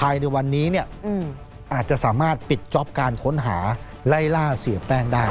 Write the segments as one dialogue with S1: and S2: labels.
S1: ภายในวันนี้เนี่ยอาจจะสามารถปิดจ็อบการค้นหาไล่ล่าเสียแป้งได้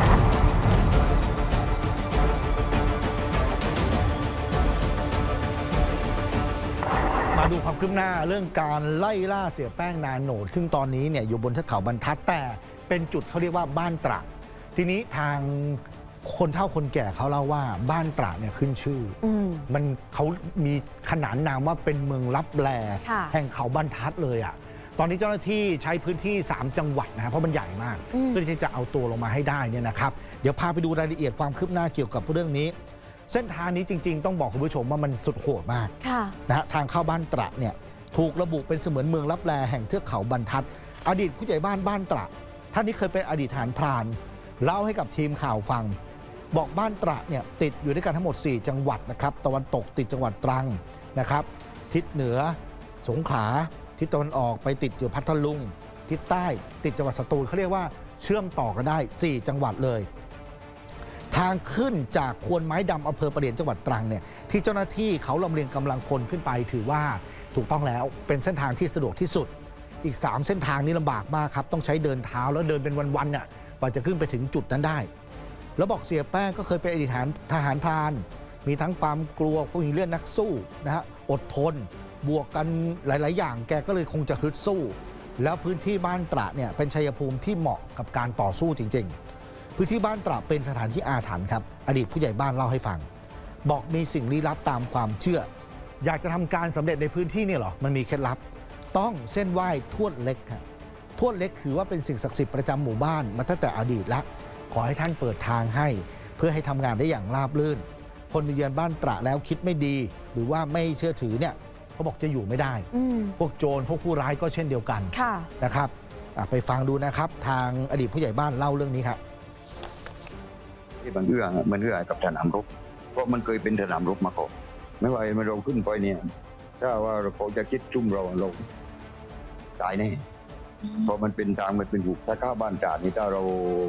S1: มาดูความคืบหน้าเรื่องการไล่ล่าเสียแป้งนาโนดซึ่งตอนนี้เนี่ยอยู่บนเทือกเขาบรรทัดแต่เป็นจุดเขาเรียกว่าบ้านตระทีนี้ทางคนเฒ่าคนแก่เขาเล่าว่าบ้านตระเนี่ยขึ้นชื่อมันเขามีขนานนามว่าเป็นเมืองลับแลแห่งเขาบรรทัดเลยอ่ะตอนนี้เจ้าหน้าที่ใช้พื้นที่3จังหวัดนะเพราะมันใหญ่มากเพื่อที่จะเอาตัวลงมาให้ได้เนี่ยนะครับเดี๋ยวพาไปดูรายละเอียดความคืบหน้าเกี่ยวกับเรื่องนี้เส้นทางนี้จริงๆต้องบอกคุณผู้ชมว่ามันสุดโหดมากนะฮะทางเข้าบ้านตระเนี่ยถูกระบุเป็นเสมือนเมืองลับแลแห่งเทือกเขาบรรทัดอดีตผู้ใหญ่บ้านตระท่านนี้เคยเป็นอดีตทหารพรานเล่าให้กับทีมข่าวฟังบอกบ้านตระเนี่ยติดอยู่ด้วยกันทั้งหมด4จังหวัดนะครับตะวันตกติดจังหวัดตรังนะครับทิศเหนือสงขลาทิศตะวันออกไปติดอยู่พัทลุงทิศใต้ติดจังหวัดสตูลเขาเรียกว่าเชื่อมต่อกันได้4จังหวัดเลยทางขึ้นจากควนไม้ดำอำเภอประเหลียนจังหวัดตรังเนี่ยที่เจ้าหน้าที่เขาลำเลียงกำลังพลขึ้นไปถือว่าถูกต้องแล้วเป็นเส้นทางที่สะดวกที่สุดอีก3เส้นทางนี้ลำบากมากครับต้องใช้เดินเท้าแล้วเดินเป็นวันๆเนี่ยกว่าจะขึ้นไปถึงจุดนั้นได้แล้วบอกเสียแป้งก็เคยเป็นอดีตทหารพรานมีทั้งความกลัวพวกมีเลือดนักสู้นะฮะอดทนบวกกันหลายๆอย่างแกก็เลยคงจะฮึดสู้แล้วพื้นที่บ้านตระเนี่ยเป็นชัยภูมิที่เหมาะกับการต่อสู้จริงๆพื้นที่บ้านตระเป็นสถานที่อาถรรพ์ครับอดีตผู้ใหญ่บ้านเล่าให้ฟังบอกมีสิ่งลี้ลับตามความเชื่ออยากจะทำการสำเร็จในพื้นที่นี่หรอมันมีเคล็ดลับต้องเส้นไหว้ทวดเล็กครับทวดเล็กถือว่าเป็นสิ่งศักดิ์สิทธิ์ประจำหมู่บ้านมาตั้งแต่อดีตละขอให้ท่านเปิดทางให้เพื่อให้ทำงานได้อย่างราบรื่นคนมาเยือนบ้านตระแล้วคิดไม่ดีหรือว่าไม่เชื่อถือเนี่ยเขาบอกจะอยู่ไม่ได้พวกโจรพวกผู้ร้ายก็เช่นเดียวกันนะครับไปฟังดูนะครับทางอดีตผู้ใหญ่บ้านเล่าเรื่องนี้ครับ
S2: ที่มันเอื้อกับสนามรบเพราะมันเคยเป็นสนามรบมาก่อนไม่ว่ามันเราขึ้นไปเนี่ยถ้าว่าเขาจะคิดจุ่มเราตายแน่เพราะมันเป็นทางมันเป็นหุบถ้าเข้าบ้านจ่านี่ถ้าเรา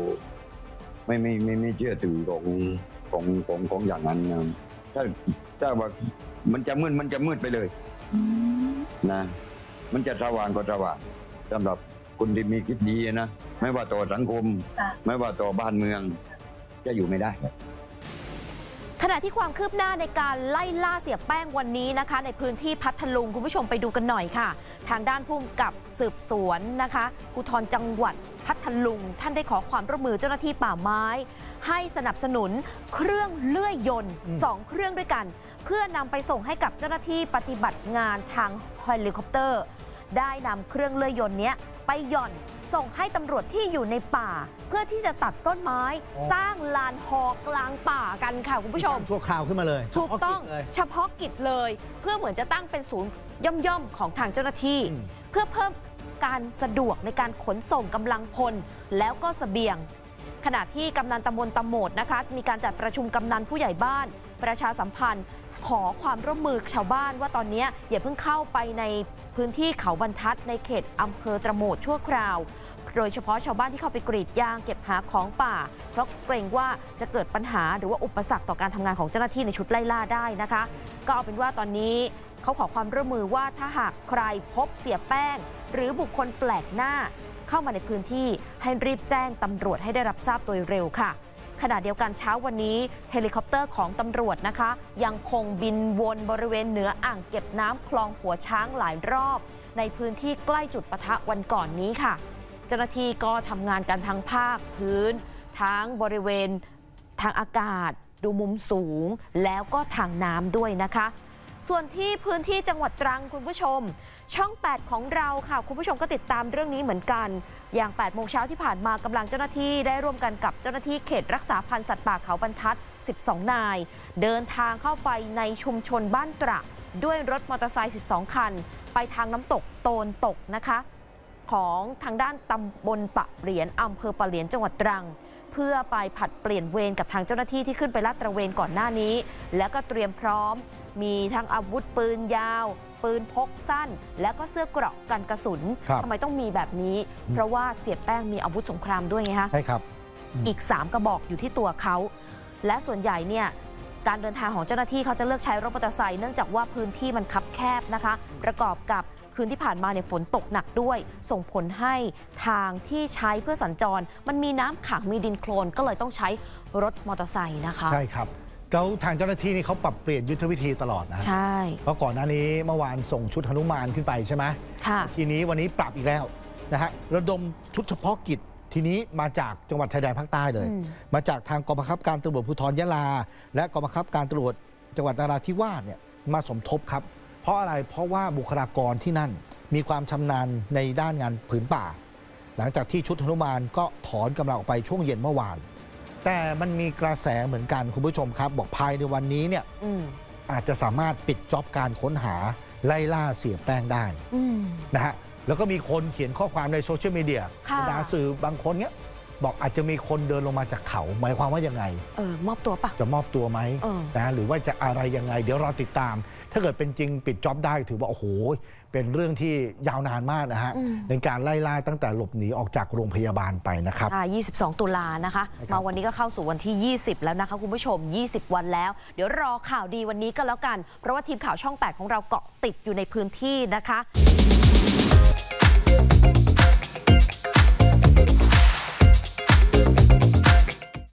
S2: ไม่เชื่อถือของอย่างนั้นถ้าว่ามันจะมืดไปเลยนะมันจะสว่างก็สว่างสำหรับคนที่มีคิดดีนะไม่ว่าต่อสังคมไม่ว่าต่อบ้านเมืองจะอยู่ไม่ได้
S3: ขณะที่ความคืบหน้าในการไล่ล่าเสียแป้งวันนี้นะคะในพื้นที่พัทลุงคุณผู้ชมไปดูกันหน่อยค่ะทางด้านผู้กำกับสืบสวนนะคะภูธรจังหวัดพัทลุงท่านได้ขอความร่วมมือเจ้าหน้าที่ป่าไม้ให้สนับสนุนเครื่องเลื่อยยนต์2เครื่องด้วยกันเพื่อนำไปส่งให้กับเจ้าหน้าที่ปฏิบัติงานทางเฮลิคอปเตอร์ได้นำเครื่องเลื่อยยนต์นี้ไปหย่อนส่งให้ตำรวจที่อยู่ในป่าเพื่อที่จะตัดต้นไม้สร้างลานฮอกลางป่ากันค่ะคุณผู้ชม
S1: ชั่วคราวขึ้นมาเลย
S3: ถูกต้องเฉพาะกิจเลยเพื่อเหมือนจะตั้งเป็นศูนย์ย่อมๆของทางเจ้าหน้าที่เพื่อเพิ่มการสะดวกในการขนส่งกำลังพลแล้วก็เสบียงขณะที่กำนันตำบลตะโหมดนะคะมีการจัดประชุมกำนันผู้ใหญ่บ้านประชาสัมพันธ์ขอความร่วมมือชาวบ้านว่าตอนนี้อย่าเพิ่งเข้าไปในพื้นที่เขาบรรทัดในเขตอำเภอตะโหมดชั่วคราวโดยเฉพาะชาวบ้านที่เข้าไปกรีดยางเก็บหาของป่าเพราะเกรงว่าจะเกิดปัญหาหรือว่าอุปสรรคต่อการทำงานของเจ้าหน้าที่ในชุดไล่ล่าได้นะคะก็เอาเป็นว่าตอนนี้เขาขอความร่วมมือว่าถ้าหากใครพบเสียแป้งหรือบุคคลแปลกหน้าเข้ามาในพื้นที่ให้รีบแจ้งตำรวจให้ได้รับทราบโดยเร็วค่ะขณะเดียวกันเช้าวันนี้เฮลิคอปเตอร์ของตำรวจนะคะยังคงบินวนบริเวณเหนืออ่างเก็บน้ำคลองหัวช้างหลายรอบในพื้นที่ใกล้จุดปะทะวันก่อนนี้ค่ะเจ้าหน้าที่ก็ทำงานกันทั้งภาคพื้นทั้งบริเวณทางอากาศดูมุมสูงแล้วก็ทางน้ำด้วยนะคะส่วนที่พื้นที่จังหวัดตรังคุณผู้ชมช่อง8ของเราค่ะคุณผู้ชมก็ติดตามเรื่องนี้เหมือนกันอย่าง8 โมงเช้าที่ผ่านมากำลังเจ้าหน้าที่ได้ร่วมกันกับเจ้าหน้าที่เขตรักษาพันธุ์สัตว์ป่าเขาบรรทัด12 นายเดินทางเข้าไปในชุมชนบ้านตระด้วยรถมอเตอร์ไซค์12 คันไปทางน้ำตกโตนตกนะคะของทางด้านตำบลปะเหลียนอำเภอปะเหลียนจังหวัดตรังเพื่อไปผัดเปลี่ยนเวรกับทางเจ้าหน้าที่ที่ขึ้นไปลาดตระเวนก่อนหน้านี้แล้วก็เตรียมพร้อมมีทั้งอาวุธปืนยาวปืนพกสั้นแล้วก็เสื้อเกราะกันกระสุนทำไมต้องมีแบบนี้เพราะว่าเสียแป้งมีอาวุธสงครามด้วยไงคะ
S1: ใช่ครับ
S3: อีก3 กระบอกอยู่ที่ตัวเขาและส่วนใหญ่เนี่ยการเดินทางของเจ้าหน้าที่เขาจะเลือกใช้รถมอเตอร์ไซค์เนื่องจากว่าพื้นที่มันคับแคบนะคะประกอบกับคืนที่ผ่านมาเนี่ยฝนตกหนักด้วยส่งผลให้ทางที่ใช้เพื่อสัญจรมันมีน้ำขังมีดินโคลนก็เลยต้องใช้รถมอเตอร์ไซค์นะคะ
S1: ใช่ครับแล้วทางเจ้าหน้าที่นี่เขาปรับเปลี่ยนยุทธวิธีตลอดนะ
S3: ใช่
S1: เพราะก่อนหน้านี้เมื่อวานส่งชุดหนุมานขึ้นไปใช่ไหม
S3: ค่ะ
S1: ทีนี้วันนี้ปรับอีกแล้วนะฮะระดมชุดเฉพาะกิจทีนี้มาจากจังหวัดชายแดนภาคใต้เลยมาจากทางกองบังคับการตำรวจภูธรยะลาและกองบังคับการตำรวจจังหวัดนราธิวาสเนี่ยมาสมทบครับเพราะอะไรเพราะว่าบุคลากรที่นั่นมีความชำนาญในด้านงานผืนป่าหลังจากที่ชุดหนุมานก็ถอนกำลังออกไปช่วงเย็นเมื่อวานแต่มันมีกระแสเหมือนกันคุณผู้ชมครับบอกภายในวันนี้เนี่ยอาจจะสามารถปิดจ็อบการค้นหาไล่ล่าเสียแป้งได้นะฮะแล้วก็มีคนเขียนข้อความในโซเชียลมีเดียบรรดาสื่อบางคนเนี้ยบอกอาจจะมีคนเดินลงมาจากเขาหมายความว่ายังไง
S3: มอบตัวปะ
S1: จะมอบตัวไหมนะหรือว่าจะอะไรยังไงเดี๋ยวรอติดตามถ้าเกิดเป็นจริงปิดจ็อบได้ถือว่าโอ้โหเป็นเรื่องที่ยาวนานมากนะฮะในการไล่ล่าตั้งแต่หลบหนีออกจากโรงพยาบาลไปนะครับ
S3: 22 ตุลานะคะมาวันนี้ก็เข้าสู่วันที่ 20 แล้วนะคะคุณผู้ชม20 วันแล้วเดี๋ยวรอข่าวดีวันนี้ก็แล้วกันเพราะว่าทีมข่าวช่อง 8ของเราเกาะติดอยู่ในพื้นที่นะคะ